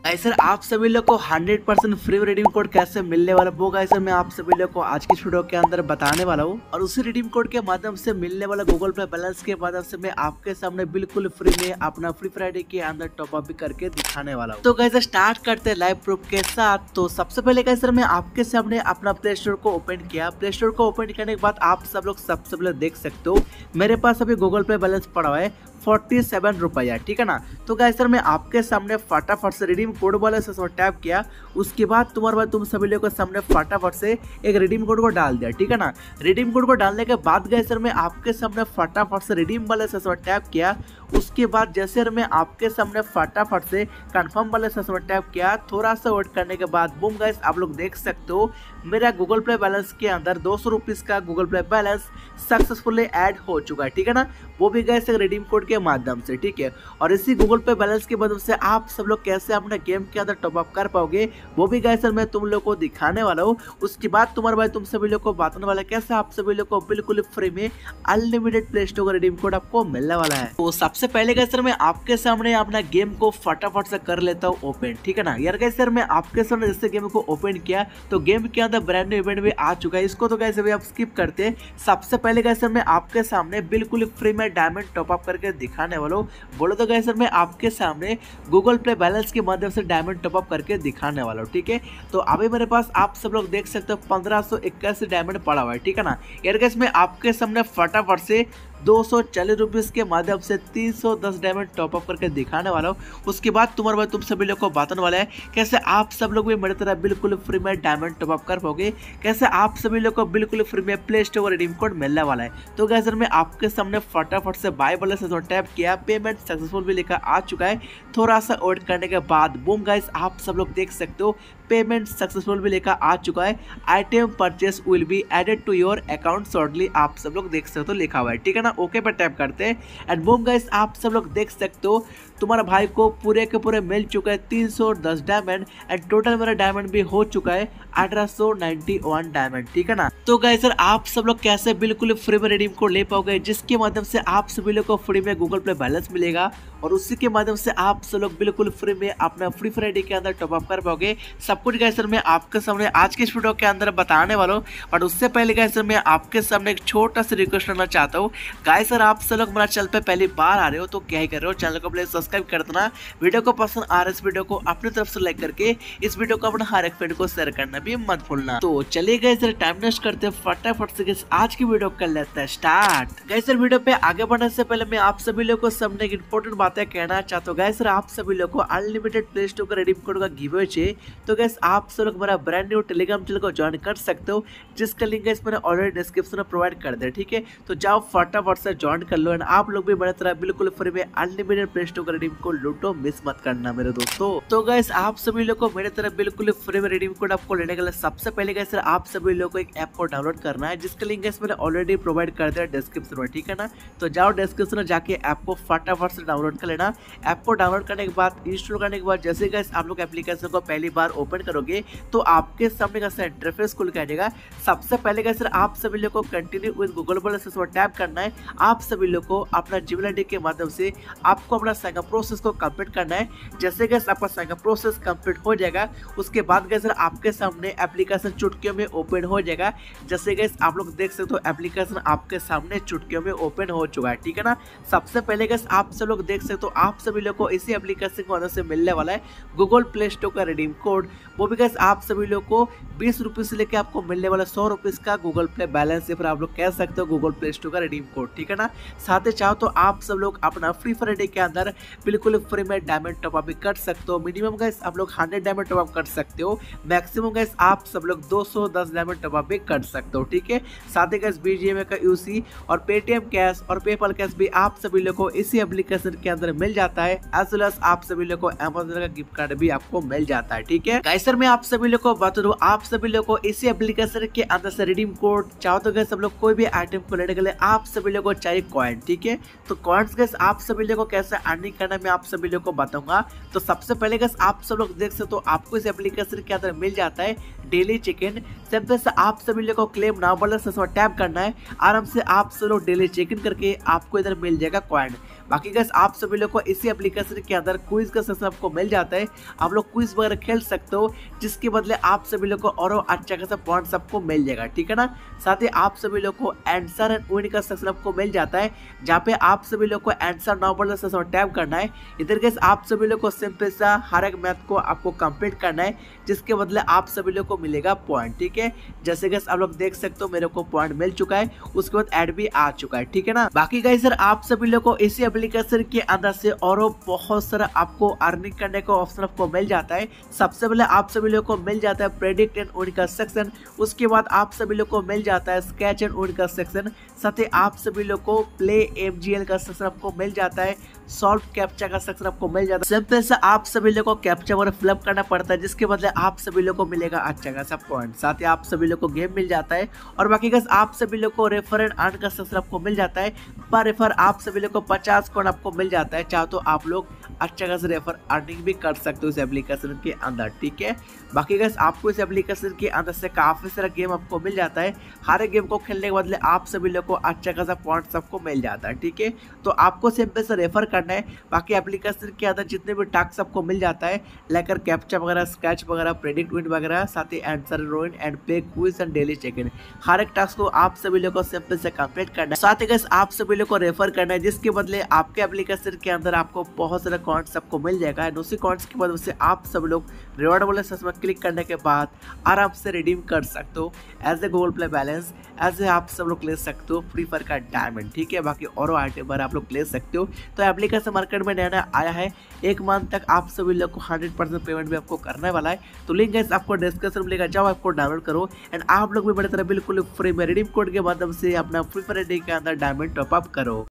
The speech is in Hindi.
गाइस सर आप सभी लोग को 100% फ्री रिडीम कोड कैसे मिलने वाला वो गाइस सर मैं आप सभी लोग को आज की वीडियो के अंदर बताने वाला हूँ। और उसी रिडीम कोड के माध्यम से मिलने वाला गूगल पे बैलेंस के माध्यम से मैं आपके सामने बिल्कुल फ्री में अपना फ्री फ्राइडे के अंदर टॉप अप भी करके दिखाने वाला हूँ। तो गाइस स्टार्ट करते हैं लाइव प्रूफ के साथ। तो सबसे पहले गाइस सर मैं आपके सामने अपना प्ले स्टोर को ओपन किया। प्ले स्टोर को ओपन करने के बाद आप सब लोग सबसे पहले देख सकते हो मेरे पास अभी गूगल पे बैलेंस पड़ा हुआ है 47 रुपया, ठीक है ना। तो गाइस सर मैं आपके सामने फटाफट से रिडीम कोड वाले से टैप किया। उसके बाद तुम्हारे बाद तुम सभी लोगों के सामने फटाफट से एक रिडीम कोड को डाल दिया, ठीक है ना। रिडीम कोड को डालने के बाद गाइस सर मैं आपके सामने फटाफट से रिडीम वाले से टैप किया। उसके बाद जैसे मैं आपके सामने फटाफट से कंफर्म वाले से टैप किया। थोड़ा सा वेट करने के बाद बूम गाइस आप लोग देख सकते हो मेरा गूगल प्ले बैलेंस के अंदर 200 रुपीज का Google play balance successfully add हो चुका है, ठीक है ना। वो भी गाइस रिडीम कोड के माध्यम से, ठीक है। और इसी गूगल पे बैलेंस की मदद से आप सब लोग कैसे अपने गेम के अंदर टॉप अप कर पाओगे वो भी गाइस मैं तुम लोग को दिखाने वाला हूँ। उसके बाद तुम्हारे भाई तुम सभी लोग को बताने वाला कैसे आप सभी लोग को बिल्कुल फ्री में अनलिमिटेड प्ले स्टोर का रिडीम कोड आपको मिलने वाला है। तो सबसे पहले गाइस मैं आपके सामने अपना गेम को फटाफट से कर लेता हूँ ओपन, ठीक है ना। यार गाइस मैं आपके सामने जैसे गेम को ओपन किया तो गेम के अंदर ब्रांड न्यू इवेंट भी आ चुका है। इसको तो गाइस अभी आप स्किप करते हैं। सबसे पहले गाइस मैं आपके सामने बिल्कुल फ्री में डायमंड टॉप अप करके दिखाने वाला हूँ। बोलो तो गाइस मैं आपके सामने गूगल प्ले बैलेंस के माध्यम से डायमंड टॉप अप करके दिखाने वाला हूँ, ठीक है। तो अभी मेरे पास आप सब लोग देख सकते हो 1581 डायमंड पड़ा हुआ है, ठीक है ना। यार गाइस मैं आपके सामने फटाफट से 240 रुपीज के माध्यम से 310 डायमंड टॉप अप करके दिखाने वाला हूँ। उसके बाद तुम्हारे बाद तुम सभी लोग को बताने वाला है कैसे आप सब लोग भी मेरी तरह बिल्कुल फ्री में डायमंड टॉप अप कर पाओगे, कैसे आप सभी लोग को बिल्कुल फ्री में प्ले स्टोर रिडीम कोड मिलने वाला है। तो गाइस मैं आपके सामने फटाफट से बाय वाले से टैप किया, पेमेंट सक्सेसफुल भी लिखा आ चुका है। थोड़ा सा वेट करने के बाद बूम गाइस आप सब लोग देख सकते हो पेमेंट सक्सेसफुल भी लिखा आ चुका है। Item purchase will be added to your account shortly आप सब लोग देख सकते हो लिखा हुआ है, ठीक है ना। ओके पर टैप करते हैं एंड बूम गाइस आप सब लोग देख सकते हो तुम्हारा भाई को पूरे के पूरे मिल चुका है 310 डायमंड एंड टोटल मेरा डायमंड भी हो चुका है 1891 डायमंड, ठीक है ना। तो गाइस सर आप सब लोग कैसे बिल्कुल फ्री में रिडीम कोड ले पाओगे जिसके माध्यम से आप सभी लोग को फ्री में गूगल प्ले बैलेंस मिलेगा और उसी के माध्यम से आप सब लोग बिल्कुल फ्री में अपना फ्री फ्राइडे के अंदर टॉप अप कर पाओगे। सब कुछ गाइस सर मैं आपके सामने आज के इस वीडियो के अंदर बताने वाला हूँ। बट उससे पहले गाइस सर मैं आपके सामने एक छोटा सा रिक्वेस्ट करना चाहता हूँ। गाइस सर आप सब लोग मेरा चैनल पे पहली बार आ रहे हो तो क्या ही कर रहे हो, चैनल को प्लीज सब्सक्राइब कर देना। वीडियो को पसंद आ रहा है इस वीडियो को अपनी तरफ से लाइक करके इस वीडियो को अपना हर एक फ्रेंड को शेयर करना भी मत भूलना। तो चलिए गाइस सर टाइम वेस्ट करते हैं फटाफट से गाइस आज की वीडियो कर लेते हैं स्टार्ट। गाइस सर वीडियो पे आगे बढ़ने से पहले मैं आप सभी लोग को सामने एक इंपॉर्टेंट बातें कहना चाहता हूँ। गाइस सर आप सभी लोग को अनलिमिटेड प्ले स्टोर का रिडीम कोड का गिव अवे चाहिए तो गाइस आप सब लोग मेरा ब्रांड न्यू टेलीग्राम चैनल को ज्वाइन कर सकते हो जिसका लिंक गाइस मैंने ऑलरेडी डिस्क्रिप्शन में प्रोवाइड कर दिया, ठीक है। तो जाओ फटाफट से ज्वाइन कर लो एंड आप लोग भी मेरी तरह बिल्कुल फ्री में अनलिमिटेड प्ले स्टोर का रिडीम कोड लूटो, मिस मत करना मेरे दोस्तों। तो गाइस आप सभी लोग को मेरे तरह बिल्कुल फ्री में रिडीम कोड आपको लेने के लिए सबसे पहले गाइस आप सभी लोग को एक ऐप को डाउनलोड करना है जिसका लिंक गाइस मैंने ऑलरेडी प्रोवाइड कर दिया डिस्क्रिप्शन में, ठीक है ना। तो जाओ डिस्क्रिप्शन में जाके ऐप को फटाफट से डाउनलोड कर लेना। ऐप को डाउनलोड करने के बाद इंस्टॉल करने के बाद जैसे गाइस आप लोग एप्लीकेशन को पहली बार ओपन करोगे तो आपके सामने का इंटरफेस खुल के आ जाएगा। सबसे पहले गाइस आप सभी लोग को कंटिन्यू विद गूगल प्ले से टैप करना है। आप सभी लोग को अपना जीमेल आईडी के माध्यम से आपको अपना साइन अप प्रोसेस को कंप्लीट करना है। जैसे गाइस आपका साइन अप प्रोसेस कंप्लीट हो जाएगा उसके बाद गाइस आपके सामने एप्लीकेशन चुटकियों में ओपन हो जाएगा। जैसे गाइस आप लोग देख सकते हो एप्लीकेशन आपके सामने चुटकियों में ओपन हो चुका है, ठीक है ना। सबसे पहले गाइस आप सब लोग देख सकते हो आप सभी लोग को इसी एप्लीकेशन की मदद से मिलने वाला है गूगल प्ले स्टोर का रिडीम कोड। वो भी गाइस आप सभी लोग को 20 रुपीज से लेकर आपको मिलने वाला 100 रुपीज का गूगल प्ले बैलेंस या फिर आप लोग कह सकते हो गूगल प्ले स्टोर का रिडीम कोड, ठीक है ना। साथ ही चाहो तो आप सब लोग अपना फ्री फ्राइडे के अंदर बिल्कुल फ्री में डायमंड टॉप अप भी कर सकते हो। मिनिमम गाइस आप लोग 100 डायमंड टॉप अप कर सकते हो, मैक्सिमम गाइस आप सब लोग 210 डायमंड टॉप अप भी कर सकते हो, ठीक है। साथ ही गाइस BGMA का यूसी और पेटीएम कैश और पेपल कैश भी आप सभी लोग को इसी एप्लीकेशन के अंदर मिल जाता है। एज वेल एज आप सभी लोग को अमेज़न का गिफ्ट कार्ड भी आपको मिल जाता है, ठीक है। गाइस सर मैं आप सभी लोग को बता दूं आप सभी लोग को इसी एप्लीकेशन के अंदर से रिडीम कोड चाहो तो गैस सब लोग कोई भी आइटम को लेने के लिए आप सभी लोग को चाहिए कॉइन, ठीक है। तो कॉइन्स गैस आप सभी लोग को कैसे अर्निंग करना मैं आप सभी लोग को बताऊंगा। तो सबसे पहले गैस आप सब लोग देख सकते हो आपको इस एप्लीकेशन के अंदर मिल जाता है डेली चेक-इन। सिंपल से आप सभी लोग को क्लेम नाउ वाला से टैप करना है, आराम से आप सब लोग डेली चेक-इन करके आपको इधर मिल जाएगा कॉइन। बाकी गैस आप सभी लोग को इसी एप्लीकेशन के अंदर क्विज का सेक्शन आपको मिल जाता है, आप लोग क्विज वगैरह खेल सकते हो, जिसके बदले आप सभी लोग को और अच्छा खासा पॉइंट्स आपको मिल जाएगा, ठीक है ना। साथ ही आप सभी लोग को आंसर एंड विन का सेक्शन आपको मिल जाता है, जहाँ पे आप सभी लोग को आंसर नाउ वाला सेक्शन टैप करना है। इधर गैस आप सभी लोग को सिंपल सा हर एक मैथ को आपको कंप्लीट करना है, जिसके बदले आप सभी लोग को मिलेगा पॉइंट, ठीक है। जैसे गैस आप लोग देख सकते हो मेरे को पॉइंट मिल चुका है, उसके बाद ऐड भी आ चुका है, ठीक है ना। बाकी गाइस सर आप सभी लोग को इसी एप्लीकेशन के अंदर से और बहुत सारा आपको अर्निंग करने का ऑप्शन आपको मिल जाता है। सबसे पहले आप सभी लोग को मिल जाता है प्रेडिक्ट एंड विन का सेक्शन, उसके बाद आप सभी लोग को मिल जाता है स्केच एंड विन का सेक्शन, साथ ही आप सभी लोग को प्ले एमजीएल का सेक्शन आपको मिल जाता है, सॉल्व कैप्चा का सेक्शन आपको मिल जाता है। सिंपल से आप सभी लोग को कैप्चा वगैरह फिलअप करना पड़ता है, जिसके बदले आप सभी लोग को मिलेगा अच्छा खासा पॉइंट। साथ ही आप सभी लोग को गेम मिल जाता है, और बाकी गैस आप सभी लोग को रेफर एंड अर्न का सेक्शन आपको मिल जाता है। पर रेफर आप सभी लोग को 50 कॉइन आपको मिल जाता है, चाहो तो आप लोग अच्छा खासा रेफर अर्निंग भी कर सकते हो इस एप्लीकेशन के अंदर, ठीक है। बाकी गैस आपको इस एप्लीकेशन के अंदर से काफी सारा गेम आपको मिल जाता है, हर एक गेम को खेलने के बदले आप सभी लोग को अच्छा खासा पॉइंट्स आपको मिल जाता है, ठीक है। तो आपको सिंपल से रेफर करना है। बाकी एप्लीकेशन के अंदर जितने भी टास्क आपको मिल जाता है, लेकर कैप्चा वगैरह, स्केच वगैरह, प्रेडिक्ट विन वगैरह, साथ ही आंसर रोइन and pay quiz and daily check in, हर एक टास्क को आप सभी लोग को सिंपल से कंप्लीट करना है। साथ ही गैस आप सभी लोग को रेफर करना है, जिसके बदले आपके एप्लीकेशन के अंदर आपको बहुत सारे कॉइन्स आपको मिल जाएगा। उसी कॉइन्स की मदद से आप सब लोग रिवॉर्ड वाले सेक्शन में क्लिक करने के बाद आराम से रिडीम कर सकते हो as a Google play balance, as a आप सब लोग ले सकते हो फ्री फायर का डायमंड, ठीक है। बाकी और आइटम पर आप लोग ले सकते हो। तो एप्लीकेशन मार्केट में नया आया है, एक मंथ तक आप सभी लोग को 100% पेमेंट भी आपको करने वाला है। तो लिंक गाइस आपको डिस्क्रिप्शन में मिलेगा, जाओ आपको डाउनलोड करो एंड आप लोग भी बड़ी तरह बिल्कुल फ्री में रिडीम कोड के माध्यम से अपना फ्री फायर के अंदर डायमंड टॉप अप करो।